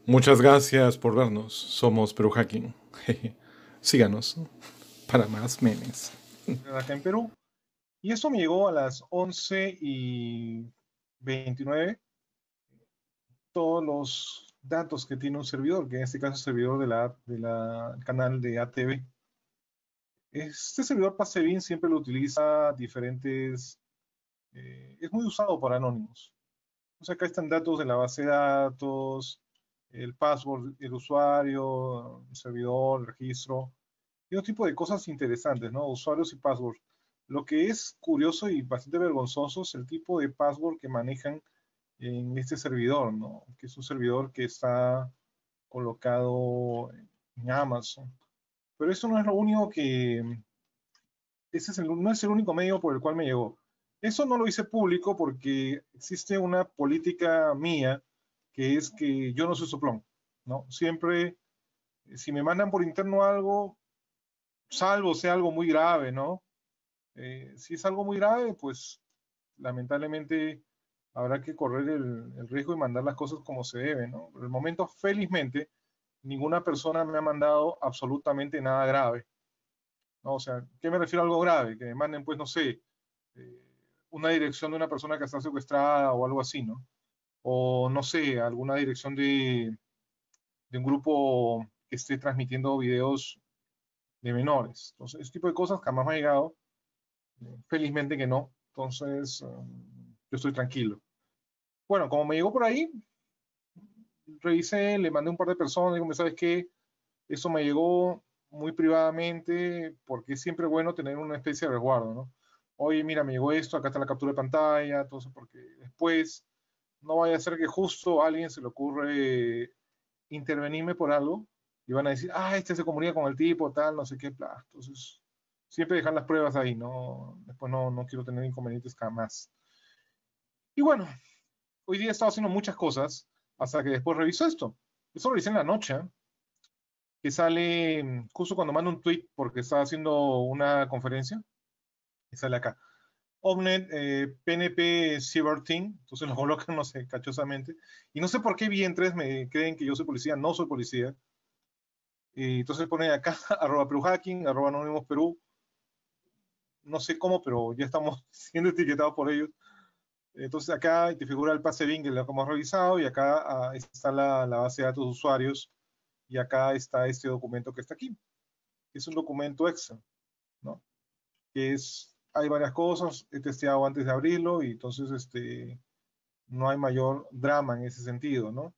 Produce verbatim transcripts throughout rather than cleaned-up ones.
Muchas gracias por vernos. Somos Perú Hacking. Jeje. Síganos para más memes. Acá en Perú. Y eso me llegó a las once y veintinueve. Todos los datos que tiene un servidor, que en este caso es el servidor de la, de la canal de A T V. Este servidor Pasevin siempre lo utiliza diferentes, eh, es muy usado por anónimos. O sea, acá están datos de la base de datos, el password del usuario, el servidor, el registro, y otro tipo de cosas interesantes, ¿no? Usuarios y password. Lo que es curioso y bastante vergonzoso es el tipo de password que manejan en este servidor, ¿no? Que es un servidor que está colocado en Amazon. Pero eso no es lo único que, ese es el, no es el único medio por el cual me llegó. Eso no lo hice público porque existe una política mía que es que yo no soy soplón, ¿no? Siempre, si me mandan por interno algo, salvo sea algo muy grave, ¿no? Eh, si es algo muy grave, pues lamentablemente habrá que correr el, el riesgo y mandar las cosas como se deben, ¿no? Por el momento, felizmente, ninguna persona me ha mandado absolutamente nada grave, ¿no? O sea, ¿qué me refiero a algo grave? Que me manden, pues, no sé, eh, una dirección de una persona que está secuestrada o algo así, ¿no? O, no sé, alguna dirección de, de un grupo que esté transmitiendo videos de menores. Entonces, ese tipo de cosas jamás me ha llegado. Felizmente que no. Entonces, um, yo estoy tranquilo. Bueno, como me llegó por ahí, revisé, le mandé un par de personas, digo, ¿sabes qué? Eso me llegó muy privadamente porque es siempre bueno tener una especie de resguardo, ¿no? Oye, mira, me llegó esto, acá está la captura de pantalla, entonces, porque después no vaya a ser que justo a alguien se le ocurre intervenirme por algo y van a decir, ah, este se comunica con el tipo, tal, no sé qué, bla. Entonces, siempre dejar las pruebas ahí, ¿no? Después no, no quiero tener inconvenientes jamás. Y bueno, hoy día he estado haciendo muchas cosas hasta que después reviso esto. Eso lo hice en la noche, ¿eh? Que sale mm, justo cuando mando un tweet porque estaba haciendo una conferencia y sale acá. Ovnet, eh, P N P Cyber Team, entonces lo colocan, no sé, cachosamente. Y no sé por qué vientres me creen que yo soy policía, no soy policía. Y entonces ponen acá, arroba Perú Hacking, arroba Anónimos Perú. No sé cómo, pero ya estamos siendo etiquetados por ellos. Entonces acá te figura el pase bin que lo hemos revisado y acá uh, está la, la, base de datos de usuarios y acá está este documento que está aquí. Es un documento Excel, ¿no? Que es, hay varias cosas, he testeado antes de abrirlo y entonces este, no hay mayor drama en ese sentido, ¿no?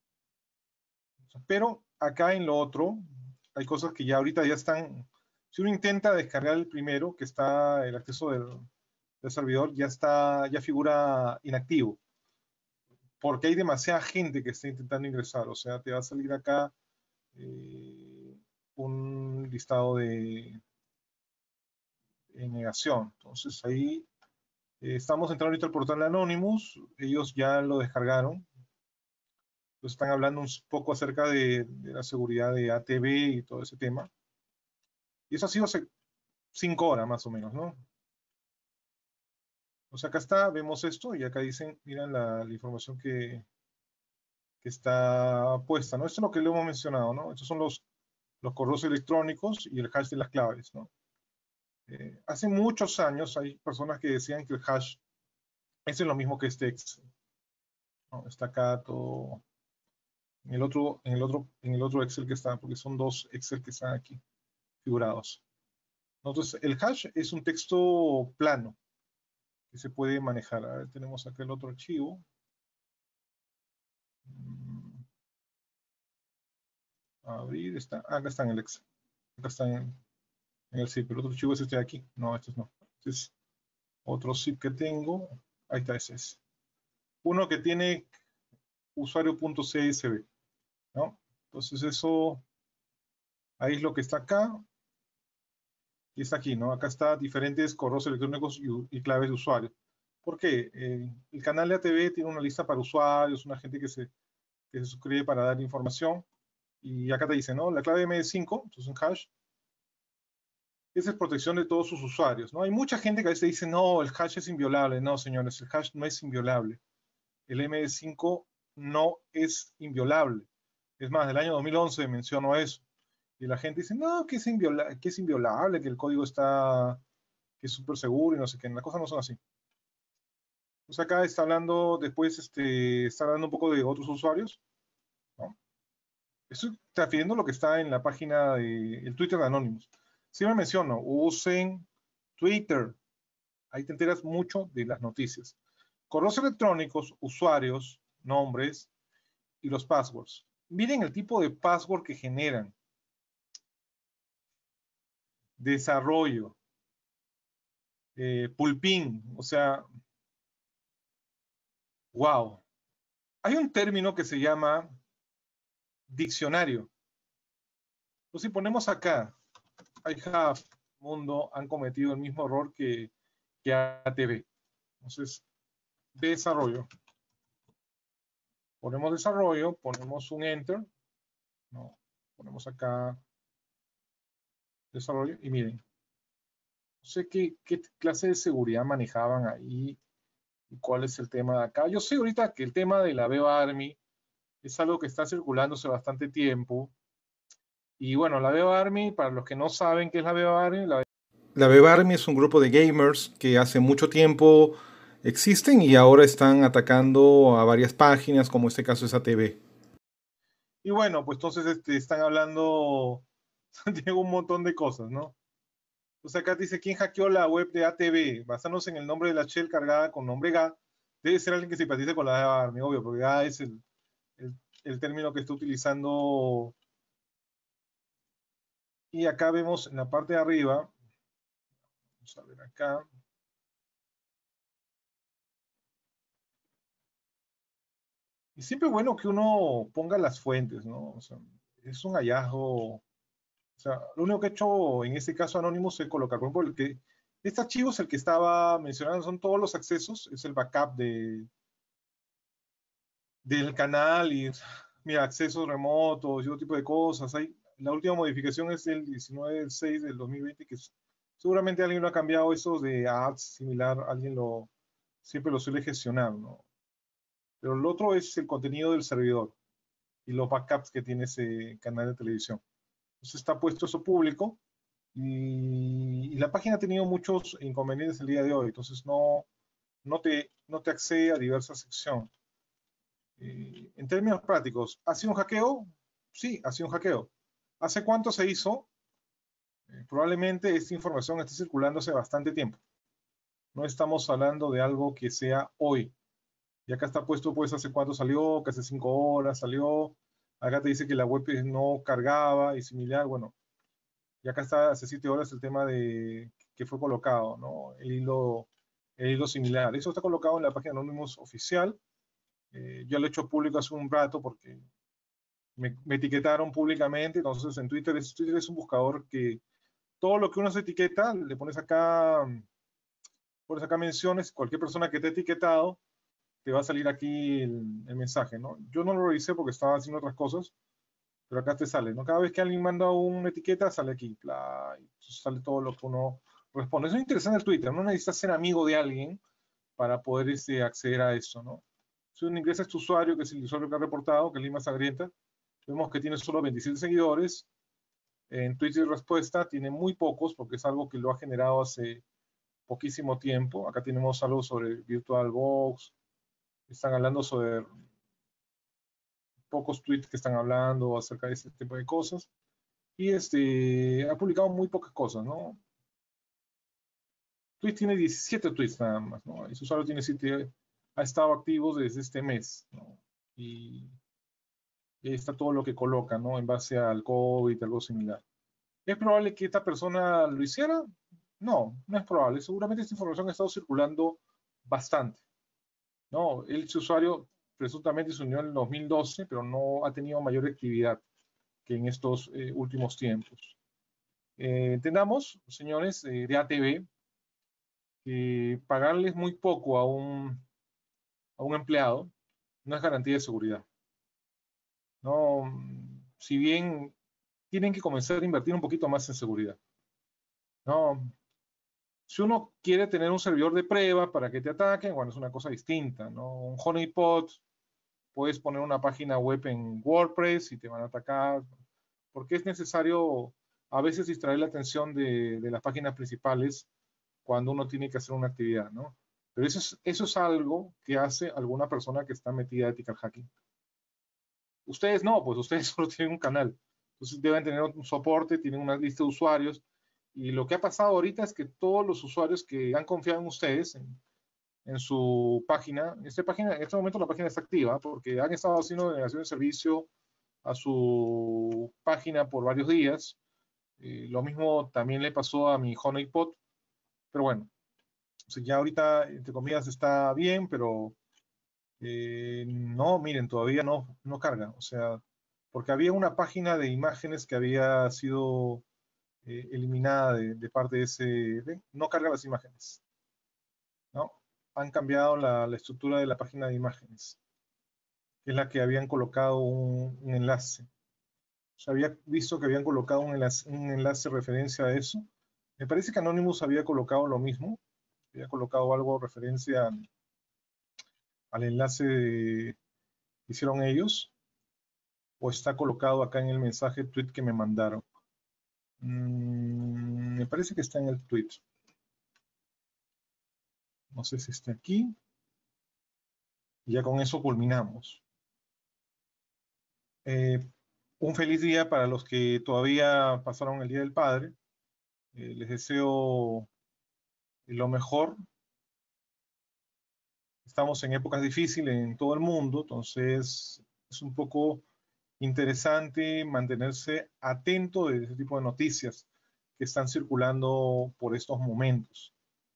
Pero acá en lo otro, hay cosas que ya ahorita ya están, si uno intenta descargar el primero, que está el acceso del, del servidor, ya está, ya figura inactivo, porque hay demasiada gente que está intentando ingresar, o sea, te va a salir acá eh, un listado de, de negación. Entonces ahí eh, estamos entrando ahorita al portal de Anonymous, ellos ya lo descargaron, pues están hablando un poco acerca de, de la seguridad de A T V y todo ese tema. Y eso ha sido hace cinco horas más o menos, ¿no? O sea, acá está, vemos esto y acá dicen, miran la, la información que, que, está puesta, ¿no? Esto es lo que le hemos mencionado, ¿no? Estos son los, los correos electrónicos y el hash de las claves, ¿no? Eh, hace muchos años hay personas que decían que el hash es lo mismo que este Excel, ¿no? Está acá todo en el otro, en el otro, en el otro Excel que está, porque son dos Excel que están aquí figurados. Entonces, el hash es un texto plano que se puede manejar. A ver, tenemos acá el otro archivo. Abrir, está, ah, acá está en el Excel. Acá está en, en el zip. El otro archivo es este de aquí. No, este no. Este es otro zip que tengo. Ahí está, ese es. Uno que tiene usuario.csv, ¿no? Entonces eso, ahí es lo que está acá. Y está aquí, ¿no? Acá está diferentes correos electrónicos y, y claves de usuario. ¿Por qué? Eh, el canal de A T V tiene una lista para usuarios, una gente que se, que se suscribe para dar información. Y acá te dice, ¿no? La clave M D cinco, entonces un hash, esa es protección de todos sus usuarios, ¿no? Hay mucha gente que a veces dice, no, el hash es inviolable. No, señores, el hash no es inviolable. El M D cinco no es inviolable. Es más, del año dos mil once menciono eso. Y la gente dice, no, que es, inviola que es inviolable, que el código está, que es súper seguro y no sé qué. Las cosas no son así. Pues acá está hablando, después este, está hablando un poco de otros usuarios, ¿no? Estoy refiriendo a lo que está en la página de el Twitter de Anonymous. Siempre menciono, usen Twitter. Ahí te enteras mucho de las noticias. Correos electrónicos, usuarios, nombres y los passwords. Miren el tipo de password que generan. Desarrollo, eh, pulpín, o sea, wow. Hay un término que se llama diccionario. Entonces, si ponemos acá, I have, mundo, han cometido el mismo error que, que A T V. Entonces, desarrollo. Ponemos desarrollo, ponemos un enter, ¿no? Ponemos acá desarrollo y miren, no sé qué, qué clase de seguridad manejaban ahí y cuál es el tema de acá. Yo sé ahorita que el tema de la BioArmy es algo que está circulando hace bastante tiempo. Y bueno, la BioArmy, para los que no saben qué es la BioArmy, la La BioArmy es un grupo de gamers que hace mucho tiempo existen y ahora están atacando a varias páginas, como este caso es A T V. Y bueno, pues entonces este, están hablando de un montón de cosas, ¿no? Entonces acá dice, ¿quién hackeó la web de A T V? Basándose en el nombre de la shell cargada con nombre G A, debe ser alguien que simpatice con la BioArmy, obvio, porque G A es el, el, el término que está utilizando. Y acá vemos en la parte de arriba, vamos a ver acá, y siempre es bueno que uno ponga las fuentes, ¿no? O sea, es un hallazgo. O sea, lo único que he hecho en este caso Anonymous es colocar, por ejemplo, el que, este archivo es el que estaba mencionando, son todos los accesos, es el backup de, del canal y, mira, accesos remotos y otro tipo de cosas. Hay, la última modificación es el diecinueve del seis del dos mil veinte, que es, seguramente alguien lo ha cambiado, esos de ads similar, alguien lo, siempre lo suele gestionar, ¿no? Pero el otro es el contenido del servidor y los backups que tiene ese canal de televisión. Entonces está puesto eso público y, y la página ha tenido muchos inconvenientes el día de hoy, entonces no, no, te, no te accede a diversas secciones. Eh, en términos prácticos, ¿ha sido un hackeo? Sí, ha sido un hackeo. ¿Hace cuánto se hizo? Eh, probablemente esta información esté circulando hace bastante tiempo. No estamos hablando de algo que sea hoy. Y acá está puesto, pues, hace cuánto salió, que hace cinco horas salió. Acá te dice que la web no cargaba y similar. Bueno, y acá está hace siete horas el tema de que fue colocado, ¿no? El hilo, el hilo similar. Eso está colocado en la página Anonymous oficial. Eh, yo lo he hecho público hace un rato porque me, me etiquetaron públicamente. Entonces, en Twitter es, Twitter es un buscador que todo lo que uno se etiqueta, le pones acá, pones acá menciones, cualquier persona que te ha etiquetado, te va a salir aquí el, el mensaje, ¿no? Yo no lo revisé porque estaba haciendo otras cosas, pero acá te sale, ¿no? Cada vez que alguien manda una etiqueta, sale aquí, bla, y sale todo lo que uno responde. Eso es interesante el Twitter, no necesitas ser amigo de alguien para poder este, acceder a eso, ¿no? Si uno ingresa a este usuario, que es el usuario que ha reportado, que es Lima Sangrienta, vemos que tiene solo veintisiete seguidores. En Twitter respuesta tiene muy pocos, porque es algo que lo ha generado hace poquísimo tiempo. Acá tenemos algo sobre VirtualBox, están hablando sobre pocos tweets que están hablando acerca de este tipo de cosas. Y este, ha publicado muy pocas cosas, ¿no? Twitch tiene diecisiete tweets nada más, ¿no? Y su usuario tiene siete, ha estado activo desde este mes, ¿no? Y, y ahí está todo lo que coloca, ¿no? En base al COVID, algo similar. ¿Es probable que esta persona lo hiciera? No, no es probable. Seguramente esta información ha estado circulando bastante, ¿no? El su usuario presuntamente se unió en el dos mil doce, pero no ha tenido mayor actividad que en estos eh, últimos tiempos. Eh, entendamos, señores, eh, de A T V, que pagarles muy poco a un, a un empleado no es garantía de seguridad. No, si bien tienen que comenzar a invertir un poquito más en seguridad. No, si uno quiere tener un servidor de prueba para que te ataquen, bueno, es una cosa distinta, ¿no? Un honeypot puedes poner una página web en WordPress y te van a atacar, porque es necesario a veces distraer la atención de, de las páginas principales cuando uno tiene que hacer una actividad, ¿no? Pero eso es, eso es algo que hace alguna persona que está metida a ethical hacking. Ustedes no, pues ustedes solo tienen un canal. Entonces deben tener un soporte, tienen una lista de usuarios. Y lo que ha pasado ahorita es que todos los usuarios que han confiado en ustedes, en, en su página, en, esta página, en este momento la página está activa porque han estado haciendo denegación de servicio a su página por varios días. Eh, lo mismo también le pasó a mi Honeypot, pero bueno, o sea, ya ahorita, entre comillas, está bien, pero eh, no, miren, todavía no, no carga. O sea, porque había una página de imágenes que había sido eh, eliminada de, de parte de ese, de, no carga las imágenes, ¿no? Han cambiado la, la estructura de la página de imágenes, que es la que habían colocado un, un enlace. Se había visto que habían colocado un enlace, un enlace referencia a eso. Me parece que Anonymous había colocado lo mismo, había colocado algo referencia al, al enlace de, que hicieron ellos, o está colocado acá en el mensaje tweet que me mandaron. Mm, me parece que está en el tweet. No sé si está aquí. Y ya con eso culminamos. Eh, un feliz día para los que todavía pasaron el Día del Padre. Eh, les deseo lo mejor. Estamos en épocas difíciles en todo el mundo, entonces es un poco interesante mantenerse atento de ese tipo de noticias que están circulando por estos momentos.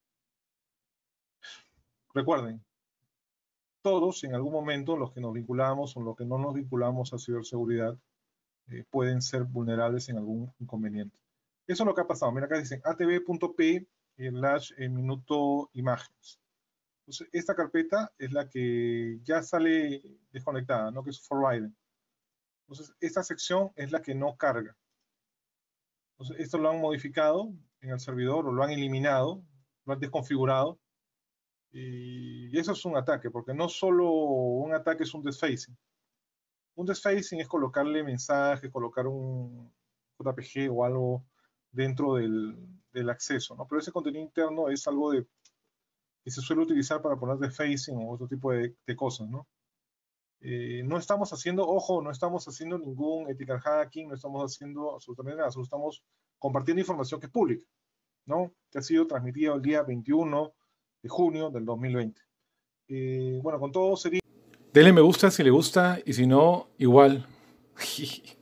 Recuerden, todos en algún momento, los que nos vinculamos o los que no nos vinculamos a ciberseguridad, eh, pueden ser vulnerables en algún inconveniente. Eso es lo que ha pasado. Mira, acá dicen atv.p slash minuto imágenes. Entonces, esta carpeta es la que ya sale desconectada, ¿no? Que es Forbidden. Entonces, esta sección es la que no carga. Entonces, esto lo han modificado en el servidor o lo han eliminado, lo han desconfigurado. Y eso es un ataque, porque no solo un ataque es un desfacing. Un desfacing es colocarle mensajes, colocar un J P G o algo dentro del, del acceso, ¿no? Pero ese contenido interno es algo de, que se suele utilizar para poner desfacing o otro tipo de, de cosas, ¿no? Eh, no estamos haciendo, ojo, no estamos haciendo ningún ethical hacking, no estamos haciendo absolutamente nada, solo estamos compartiendo información que es pública, ¿no? Que ha sido transmitida el día veintiuno de junio del dos mil veinte. Eh, bueno, con todo sería... Denle me gusta si le gusta y si no, igual.